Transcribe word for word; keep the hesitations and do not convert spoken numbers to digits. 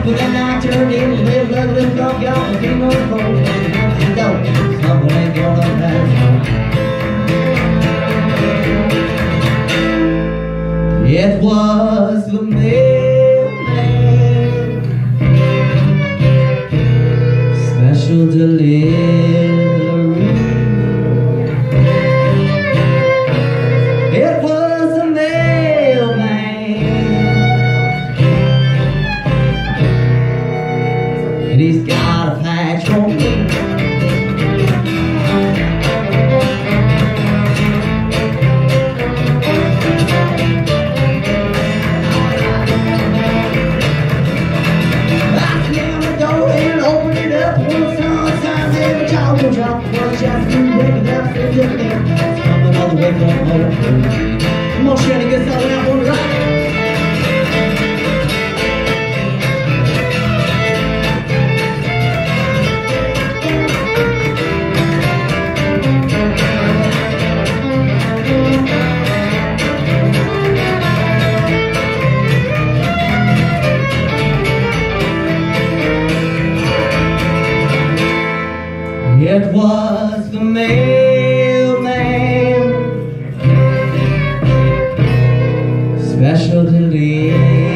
But then I turned in and lived like a little dog out the king of the phone. Something ain't gonna last. It was the mailman, special delivery. It was the mailman, and he's got a patch on me. Drop one shot, two break it up, still just there. Coming all the way from home. Come on, Shannon, get something out on the right. It was the mailman, special delivery.